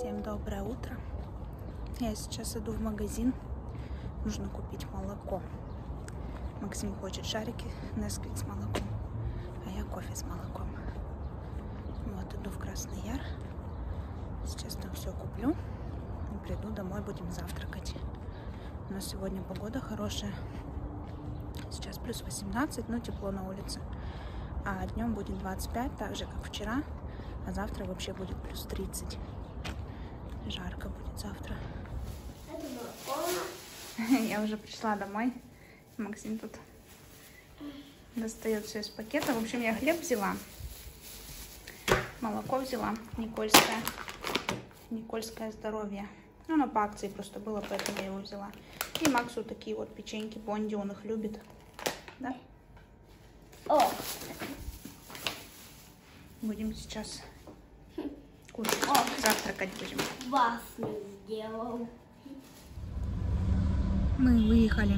Всем доброе утро. Я сейчас иду в магазин. Нужно купить молоко. Максим хочет шарики Несквик с молоком, а я кофе с молоком. Вот, иду в Красный Яр. Сейчас там все куплю. И приду домой, будем завтракать. У нас сегодня погода хорошая. Сейчас плюс 18, но тепло на улице. А днем будет 25, так же, как вчера. А завтра вообще будет плюс 30. Жарко будет завтра. Я уже пришла домой. Максим тут достает все из пакета. В общем, я хлеб взяла. Молоко взяла. Никольское. Никольское здоровье. Ну, оно по акции просто было, поэтому я его взяла. И Максу такие вот печеньки Бонди, он их любит. Да? О! Будем сейчас кушать. Завтракать будем. Вафли сделал. Мы выехали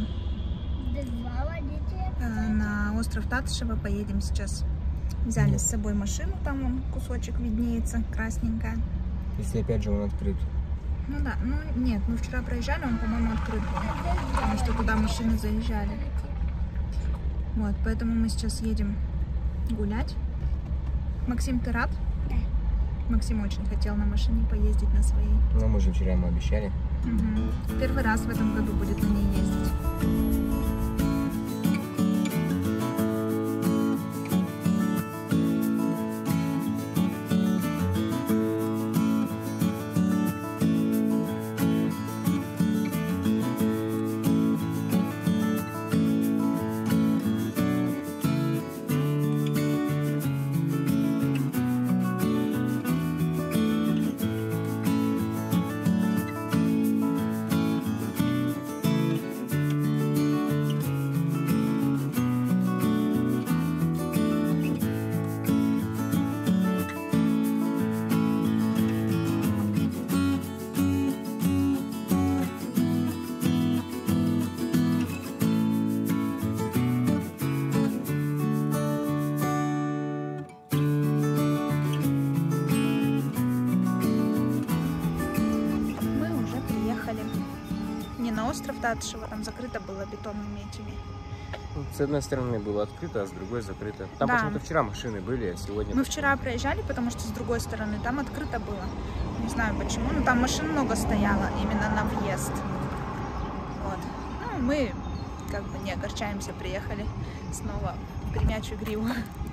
на остров Татышева. Поедем сейчас. Взяли с собой машину. Там вон кусочек виднеется, красненькая. Если опять же он открыт. Ну да, ну нет, мы вчера проезжали, он, по-моему, открыт был. Потому что туда машины заезжали. Вот, поэтому мы сейчас едем гулять. Максим, ты рад? Да. Максим очень хотел на машине поездить на своей. Ну, мы же вчера ему обещали. Угу. Первый раз в этом году будет на ней ездить. Остров Татышева, там закрыто было бетонными этими. С одной стороны было открыто, а с другой закрыто. Там да. Почему-то вчера машины были, а сегодня... Мы вчера проезжали, потому что с другой стороны там открыто было. Не знаю почему, но там машин много стояло именно на въезд. Вот. Ну, мы как бы не огорчаемся, приехали снова в Гремячую Гриву.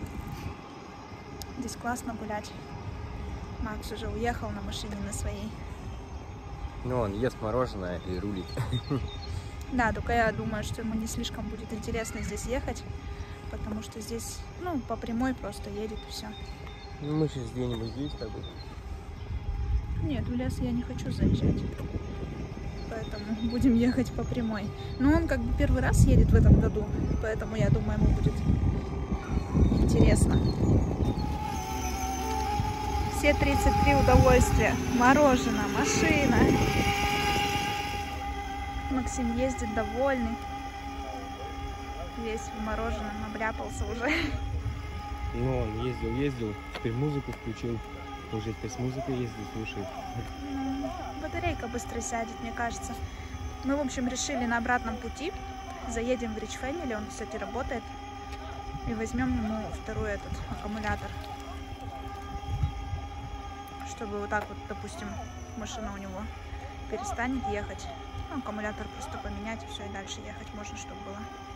Здесь классно гулять. Макс уже уехал на машине на своей. Ну, он ест мороженое и рулит. Да, только я думаю, что ему не слишком будет интересно здесь ехать, потому что здесь, ну, по прямой просто едет и все. Ну, мы сейчас где-нибудь здесь с тобой. Нет, в лес я не хочу заезжать, поэтому будем ехать по прямой. Но он как бы первый раз едет в этом году, поэтому я думаю, ему будет интересно. Все 33 удовольствия. Мороженое, машина. Максим ездит довольный. Весь в мороженом обляпался уже. Ну, он ездил, теперь музыку включил. Уже теперь с музыкой ездит, слушает. Батарейка быстро сядет, мне кажется. Мы, в общем, решили на обратном пути. Заедем в Rich Family, он, кстати, работает. И возьмем ему второй этот аккумулятор. Чтобы вот так вот, допустим, машина у него перестанет ехать. Ну, аккумулятор просто поменять, и все, и дальше ехать можно, чтобы было.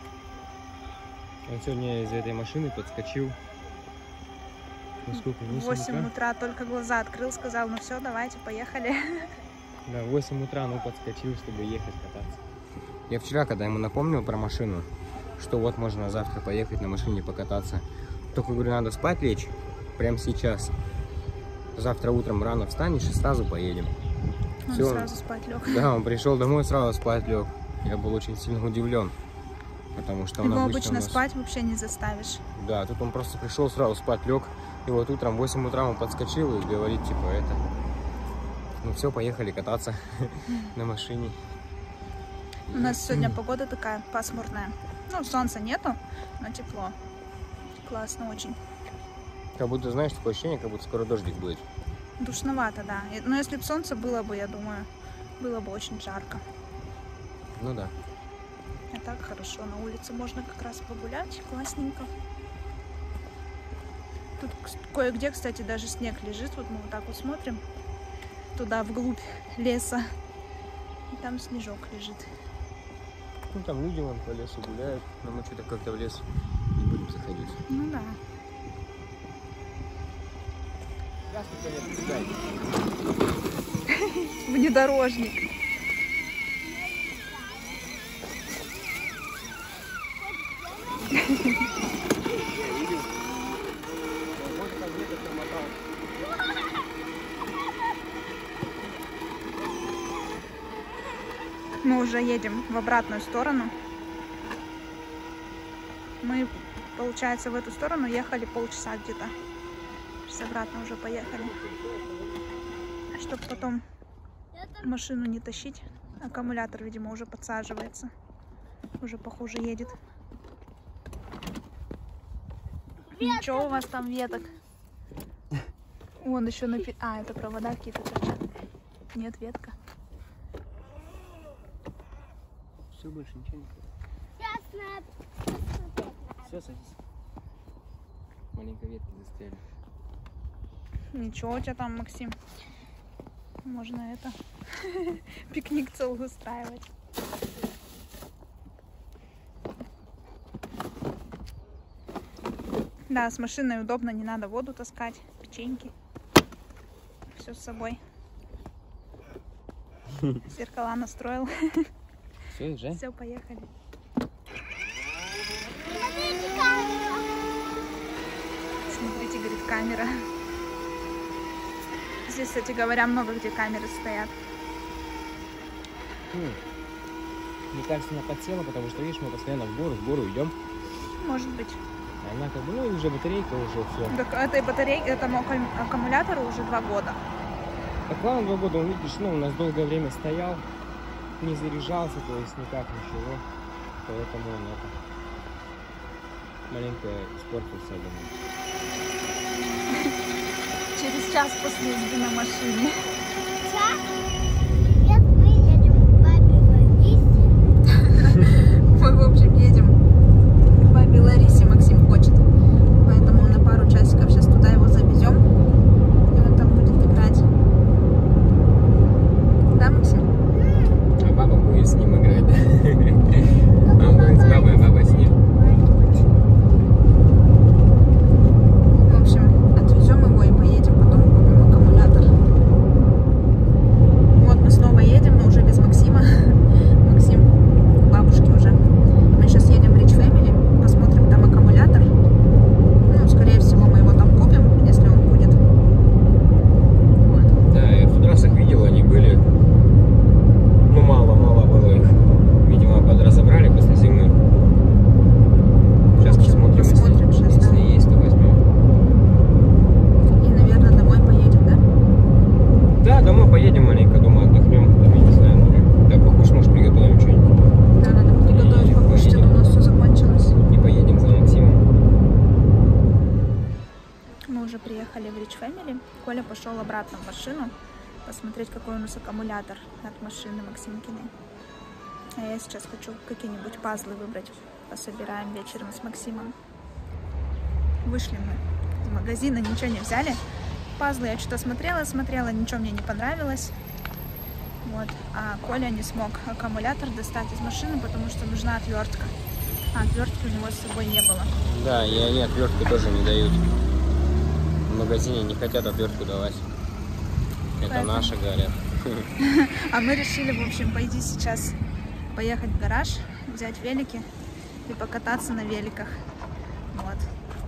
Он сегодня из этой машины подскочил. Ну, сколько? 8 утра, только глаза открыл, сказал, ну все, давайте, поехали. Да, в 8 утра, ну, подскочил, чтобы ехать кататься. Я вчера, когда ему напомнил про машину, что вот можно завтра поехать на машине покататься, только говорю, надо спать лечь прямо сейчас. Завтра утром рано встанешь и сразу поедем. Он Все. сразу спать лег. Да, он пришел домой, сразу спать лег. Я был очень сильно удивлен. Потому что он Его обычно обычно нас... спать вообще не заставишь. Да, тут он просто пришел, сразу спать лег. И вот утром в 8 утра он подскочил и говорит, типа, это... Ну все, поехали кататься на машине. У нас сегодня погода такая пасмурная. Ну, солнца нету, но тепло. Классно очень. Как будто, знаешь, такое ощущение, как будто скоро дождик будет. Душновато, да. Но если бы солнце было бы, я думаю, было бы очень жарко. Ну да. А так хорошо, на улице можно как раз погулять, классненько. Тут кое-где, кстати, даже снег лежит. Вот мы вот так вот смотрим туда, вглубь леса. И там снежок лежит. Ну там люди вон по лесу гуляют, но мы что-то как-то в лес не будем заходить. Ну да. Внедорожник. Мы уже едем в обратную сторону. Мы, получается, в эту сторону ехали полчаса где-то. Сейчас обратно уже поехали. Чтобы потом машину не тащить. Аккумулятор, видимо, уже подсаживается. Уже похуже едет. Ничего у вас там веток. Вон еще А, это провода какие-то торчат. Нет, ветка. Все, больше ничего не Все, садись. Маленькие ветки застряли. Ничего у тебя там, Максим. Можно это пикник целый устраивать. Да, с машиной удобно, не надо воду таскать, печеньки. Все с собой. Зеркала настроил. Все, уже? Все, поехали. Смотрите, говорит, камера. Здесь, кстати говоря, много где камеры стоят. Мне кажется, она подсела, потому что, видишь, мы постоянно в гору идем. Может быть. Она как бы, ну, уже батарейка уже все. Так этой батарейке, этому аккумулятору уже 2 года. Так ладно, 2 года, он, видишь, ну, у нас долгое время стоял, не заряжался, то есть никак ничего. Поэтому он это маленько испортился, я думаю. Через час после езды на машине. Мы, в общем, едем к бабе Ларисе, Максим хочет. Поэтому на пару часиков сейчас туда его завезем. И он там будет играть. Да, Максим? А баба будет с ним играть, да? Он будет с бабой, а баба с ним. В общем, отвезем его и поедем, потом купим аккумулятор. Вот мы снова едем, но уже без Максима. Максим у бабушки уже. Мы сейчас едем в Rich Family, посмотрим там аккумулятор. Ну, скорее всего, мы его там купим, если он будет. Вот. Да, я в трассах видел, они были. Ну, мало было их. Видимо, подразобрали после зимы. Сейчас посмотрим, если есть, то возьмем. И, наверное, домой поедем, да? Да, домой поедем маленько, дома отдохнем. Там, я не знаю, ну, да, покушать, может, приготовим что-нибудь. Да, надо приготовить И покушать, а то у нас все закончилось. И поедем за Максимом. Мы уже приехали в Rich Family. Коля пошел обратно в машину посмотреть, какой у нас аккумулятор от машины Максимкиной. А я сейчас хочу какие-нибудь пазлы выбрать. Пособираем вечером с Максимом. Вышли мы из магазина, ничего не взяли. Пазлы я что-то смотрела, ничего мне не понравилось. Вот. А Коля не смог аккумулятор достать из машины, потому что нужна отвертка. А отвертки у него с собой не было. Да, и они отвертку тоже не дают. В магазине не хотят отвертку давать. Это Поэтому... наши говорят. А мы решили, в общем, пойти сейчас поехать в гараж, взять велики и покататься на великах. Вот.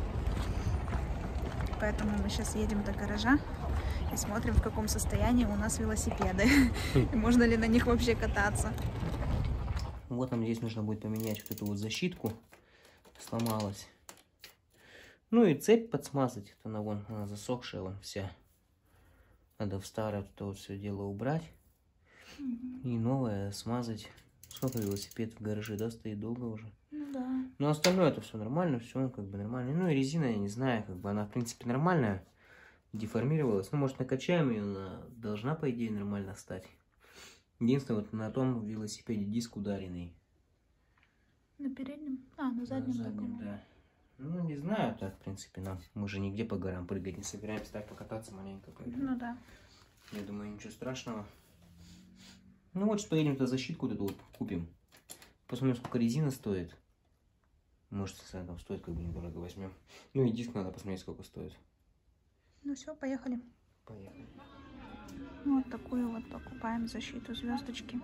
Поэтому мы сейчас едем до гаража и смотрим, в каком состоянии у нас велосипеды. И можно ли на них вообще кататься. Вот нам здесь нужно будет поменять вот эту вот защитку. Сломалась. Ну и цепь подсмазать. Это она вон, она засохшая вон вся. Надо в старое вот это вот все дело убрать. И новое смазать. Сколько велосипед в гараже, да, стоит долго уже. Ну да. Но остальное это все нормально, все как бы нормально. Ну и резина, я не знаю, как бы она в принципе нормальная. деформировалась. Ну, может, накачаем ее, она должна, по идее, нормально стать. Единственное, вот на том велосипеде диск ударенный. На переднем? А, на заднем. На заднем, да. Ну, не знаю, так, в принципе, нам. Мы же нигде по горам прыгать не собираемся, так покататься маленько. Поэтому. Ну да. Я думаю, ничего страшного. Ну вот, сейчас поедем-то защитку вот эту вот купим. Посмотрим, сколько резина стоит. Может, если она там стоит, как бы недорого возьмем. Ну и диск надо посмотреть, сколько стоит. Ну все, поехали. Поехали. Вот такую вот покупаем защиту звездочки.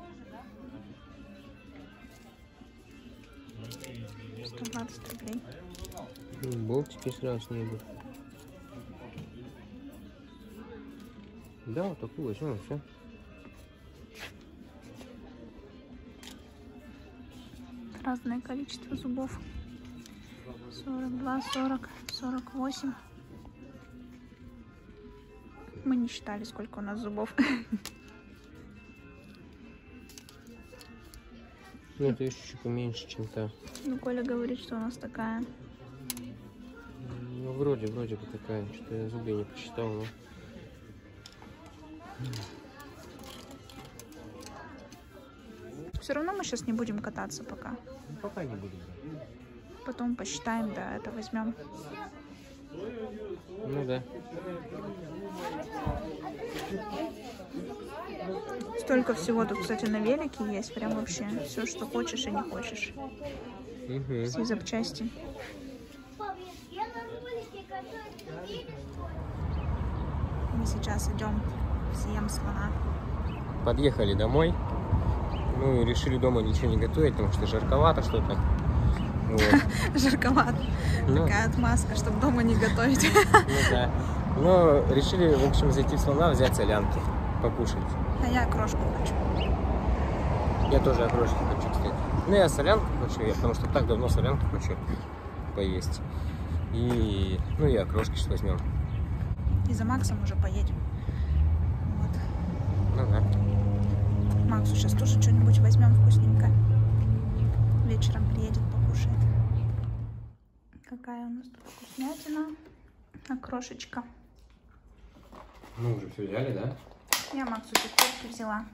120 рублей. Болтики сразу с ней будут. Да, вот такую возьмем, все. Разное количество зубов. 42, 40, 48. Мы не считали, сколько у нас зубов. Ну, это еще чуть поменьше, чем та. Ну, Коля говорит, что у нас такая. Ну, вроде бы такая. Что-то я зубы не посчитал, но... Все равно мы сейчас не будем кататься пока. Ну, пока не будем. Потом посчитаем, да, это возьмем. Ну да. Столько всего тут, кстати, на велике есть. Прям вообще все, что хочешь и не хочешь. Угу. Все запчасти. Мы сейчас идем съем слона. Подъехали домой. Ну и решили дома ничего не готовить, потому что жарковато что-то. Вот. Жарковато. Ну, Такая отмазка, чтобы дома не готовить. ну да. Но решили, в общем, зайти в слона, взять солянки, покушать. А я окрошку хочу. Я тоже окрошки хочу, кстати. Ну, я солянку хочу, потому что так давно солянку хочу поесть. И, ну, и окрошки сейчас возьмем. И за Максом уже поедем. Вот. Ну да. Максу сейчас тоже что-нибудь возьмем вкусненько. Вечером приедет, покушает. Какая у нас тут вкуснятина. Окрошечка. Мы уже все взяли, да? Я Максу тефтельки взяла.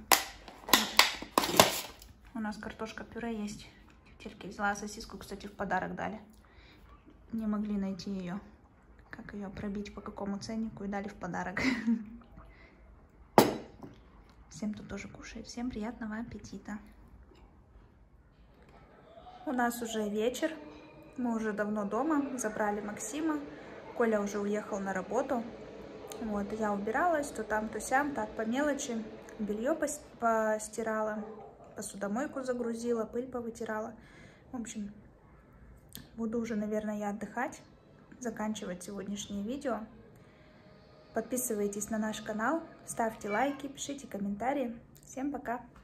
У нас картошка пюре есть. Тефтельки взяла. Сосиску, кстати, в подарок дали. Не могли найти ее. Как ее пробить, по какому ценнику, и дали в подарок. Всем тут тоже кушает. Всем приятного аппетита. У нас уже вечер. Мы уже давно дома. Забрали Максима. Коля уже уехал на работу. Вот, я убиралась, то там, то сям, так по мелочи. Белье постирала, посудомойку загрузила, пыль повытирала. В общем, буду уже, наверное, я отдыхать, заканчивать сегодняшнее видео. Подписывайтесь на наш канал, ставьте лайки, пишите комментарии. Всем пока!